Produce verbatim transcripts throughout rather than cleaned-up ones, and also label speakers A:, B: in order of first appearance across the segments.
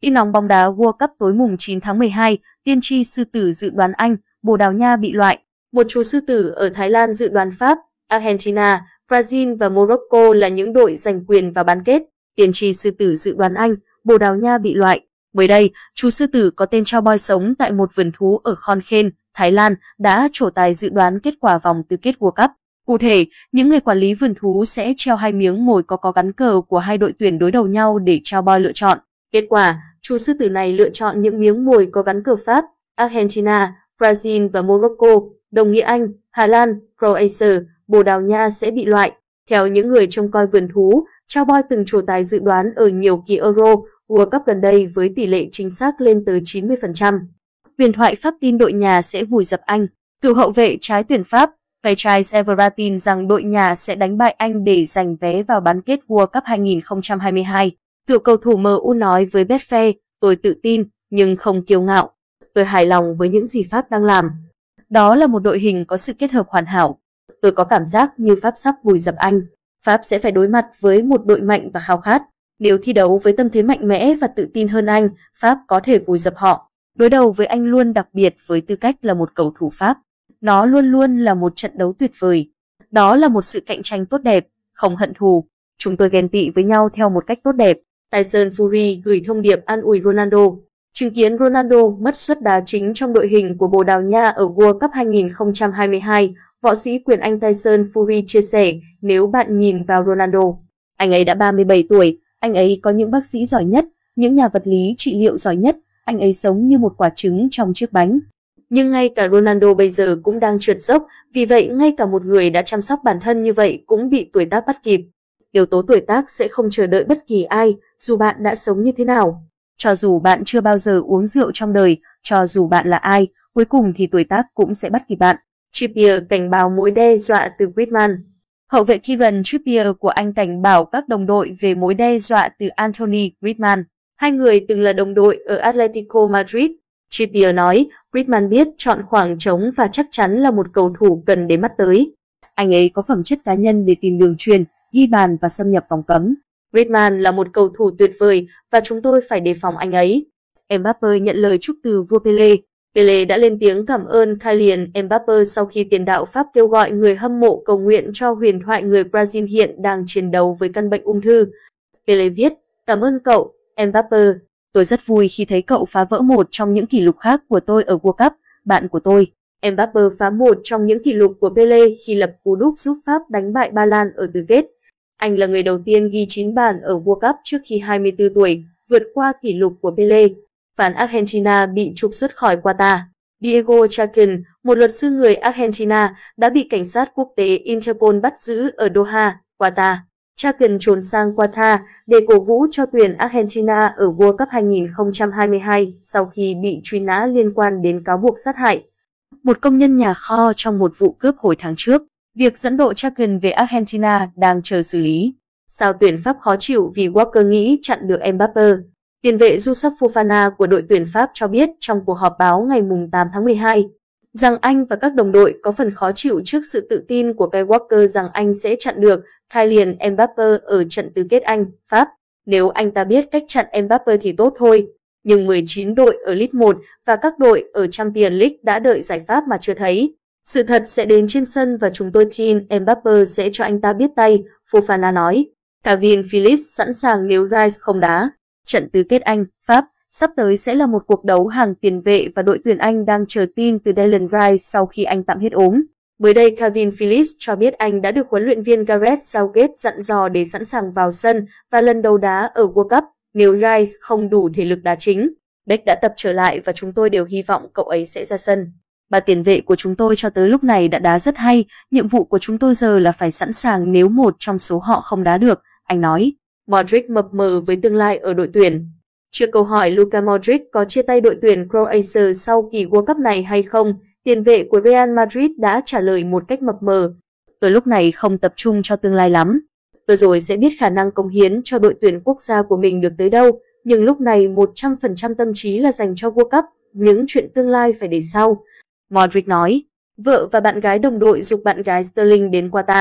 A: Tin nóng bóng đá World Cup tối mùng chín tháng mười hai, tiên tri sư tử dự đoán Anh, Bồ Đào Nha bị loại. Một chú sư tử ở Thái Lan dự đoán Pháp, Argentina, Brazil và Morocco là những đội giành quyền vào bán kết. Tiên tri sư tử dự đoán Anh, Bồ Đào Nha bị loại. Mới đây, chú sư tử có tên Chao Boy sống tại một vườn thú ở Khon Kaen, Thái Lan đã trổ tài dự đoán kết quả vòng tứ kết World Cup. Cụ thể, những người quản lý vườn thú sẽ treo hai miếng mồi có có gắn cờ của hai đội tuyển đối đầu nhau để Chao Boy lựa chọn. Kết quả, chú sư tử này lựa chọn những miếng mồi có gắn cờ Pháp, Argentina, Brazil và Morocco, đồng nghĩa Anh, Hà Lan, Croatia, Bồ Đào Nha sẽ bị loại. Theo những người trông coi vườn thú, Chao Boy từng trổ tài dự đoán ở nhiều kỳ Euro, World Cup gần đây với tỷ lệ chính xác lên tới chín mươi phần trăm. Huyền thoại Pháp tin đội nhà sẽ vùi dập Anh. Cựu hậu vệ trái tuyển Pháp, Patrice Evra tin rằng đội nhà sẽ đánh bại Anh để giành vé vào bán kết World Cup hai nghìn không trăm hai mươi hai. Cựu cầu thủ em u nói với Betfair, tôi tự tin, nhưng không kiêu ngạo. Tôi hài lòng với những gì Pháp đang làm. Đó là một đội hình có sự kết hợp hoàn hảo. Tôi có cảm giác như Pháp sắp vùi dập Anh. Pháp sẽ phải đối mặt với một đội mạnh và khao khát. Nếu thi đấu với tâm thế mạnh mẽ và tự tin hơn Anh, Pháp có thể vùi dập họ. Đối đầu với Anh luôn đặc biệt với tư cách là một cầu thủ Pháp. Nó luôn luôn là một trận đấu tuyệt vời. Đó là một sự cạnh tranh tốt đẹp, không hận thù. Chúng tôi ghen tị với nhau theo một cách tốt đẹp. Tyson Fury gửi thông điệp an ủi Ronaldo. Chứng kiến Ronaldo mất suất đá chính trong đội hình của Bồ Đào Nha ở World Cup hai nghìn không trăm hai mươi hai, võ sĩ quyền Anh Tyson Fury chia sẻ, nếu bạn nhìn vào Ronaldo, anh ấy đã ba mươi bảy tuổi, anh ấy có những bác sĩ giỏi nhất, những nhà vật lý trị liệu giỏi nhất, anh ấy sống như một quả trứng trong chiếc bánh. Nhưng ngay cả Ronaldo bây giờ cũng đang trượt dốc, vì vậy ngay cả một người đã chăm sóc bản thân như vậy cũng bị tuổi tác bắt kịp. Yếu tố tuổi tác sẽ không chờ đợi bất kỳ ai, dù bạn đã sống như thế nào. Cho dù bạn chưa bao giờ uống rượu trong đời, cho dù bạn là ai, cuối cùng thì tuổi tác cũng sẽ bắt kịp bạn. Trippier cảnh báo mối đe dọa từ Griezmann. Hậu vệ Kieran Trippier của Anh cảnh bảo các đồng đội về mối đe dọa từ Anthony Griezmann. Hai người từng là đồng đội ở Atletico Madrid. Trippier nói, Griezmann biết chọn khoảng trống và chắc chắn là một cầu thủ cần để mắt tới. Anh ấy có phẩm chất cá nhân để tìm đường chuyền, ghi bàn và xâm nhập vòng cấm. Griezmann là một cầu thủ tuyệt vời và chúng tôi phải đề phòng anh ấy. Mbappé nhận lời chúc từ vua Pele. Pele đã lên tiếng cảm ơn Kylian Mbappé sau khi tiền đạo Pháp kêu gọi người hâm mộ cầu nguyện cho huyền thoại người Brazil hiện đang chiến đấu với căn bệnh ung thư. Pele viết, cảm ơn cậu, Mbappé. Tôi rất vui khi thấy cậu phá vỡ một trong những kỷ lục khác của tôi ở World Cup, bạn của tôi. Mbappé phá một trong những kỷ lục của Pele khi lập cú đúp giúp Pháp đánh bại Ba Lan ở tứ kết. Anh là người đầu tiên ghi chín bàn ở World Cup trước khi hai mươi tư tuổi, vượt qua kỷ lục của Pele. Phán Argentina bị trục xuất khỏi Qatar. Diego Chacon, một luật sư người Argentina, đã bị cảnh sát quốc tế Interpol bắt giữ ở Doha, Qatar. Chacon trốn sang Qatar để cổ vũ cho tuyển Argentina ở World Cup hai nghìn không trăm hai mươi hai sau khi bị truy nã liên quan đến cáo buộc sát hại một công nhân nhà kho trong một vụ cướp hồi tháng trước. Việc dẫn độ Chacon về Argentina đang chờ xử lý. Sao tuyển Pháp khó chịu vì Walker nghĩ chặn được Mbappé. Tiền vệ Youssouf Fofana của đội tuyển Pháp cho biết trong cuộc họp báo ngày tám tháng mười hai rằng anh và các đồng đội có phần khó chịu trước sự tự tin của Kyle Walker rằng anh sẽ chặn được Kylian Mbappé ở trận tứ kết Anh, Pháp. Nếu anh ta biết cách chặn Mbappé thì tốt thôi. Nhưng mười chín đội ở League một và các đội ở Champions League đã đợi giải pháp mà chưa thấy. Sự thật sẽ đến trên sân và chúng tôi tin Mbappé sẽ cho anh ta biết tay, Fofana nói. Calvin Phillips sẵn sàng nếu Rice không đá. Trận tứ kết Anh, Pháp sắp tới sẽ là một cuộc đấu hàng tiền vệ và đội tuyển Anh đang chờ tin từ Declan Rice sau khi anh tạm hết ốm. Mới đây, Calvin Phillips cho biết anh đã được huấn luyện viên Gareth Southgate dặn dò để sẵn sàng vào sân và lần đầu đá ở World Cup nếu Rice không đủ thể lực đá chính. Beck đã tập trở lại và chúng tôi đều hy vọng cậu ấy sẽ ra sân. Ba tiền vệ của chúng tôi cho tới lúc này đã đá rất hay, nhiệm vụ của chúng tôi giờ là phải sẵn sàng nếu một trong số họ không đá được, anh nói. Modric mập mờ với tương lai ở đội tuyển. Trước câu hỏi Luka Modric có chia tay đội tuyển Croatia sau kỳ World Cup này hay không, tiền vệ của Real Madrid đã trả lời một cách mập mờ. Tôi lúc này không tập trung cho tương lai lắm. Tôi rồi sẽ biết khả năng cống hiến cho đội tuyển quốc gia của mình được tới đâu, nhưng lúc này một trăm phần trăm tâm trí là dành cho World Cup, những chuyện tương lai phải để sau. Modric nói, vợ và bạn gái đồng đội giục bạn gái Sterling đến Qatar.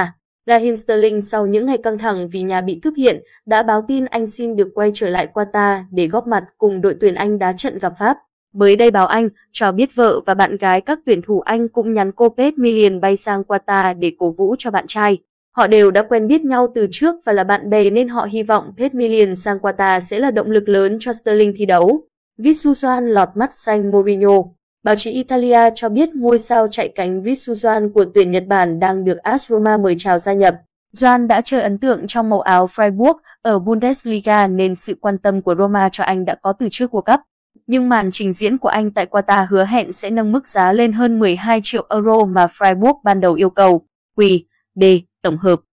A: Raheem Sterling sau những ngày căng thẳng vì nhà bị cướp hiện đã báo tin anh xin được quay trở lại Qatar để góp mặt cùng đội tuyển Anh đá trận gặp Pháp. Mới đây báo Anh cho biết vợ và bạn gái các tuyển thủ Anh cũng nhắn cô Kate Million bay sang Qatar để cổ vũ cho bạn trai. Họ đều đã quen biết nhau từ trước và là bạn bè nên họ hy vọng Kate Million sang Qatar sẽ là động lực lớn cho Sterling thi đấu. Visual lọt mắt xanh Mourinho. Báo chí Italia cho biết ngôi sao chạy cánh Visual của tuyển Nhật Bản đang được a ét Roma mời chào gia nhập. Joan đã chơi ấn tượng trong màu áo Freiburg ở Bundesliga nên sự quan tâm của Roma cho anh đã có từ trước World Cup. Nhưng màn trình diễn của anh tại Qatar hứa hẹn sẽ nâng mức giá lên hơn mười hai triệu euro mà Freiburg ban đầu yêu cầu. Q D tổng hợp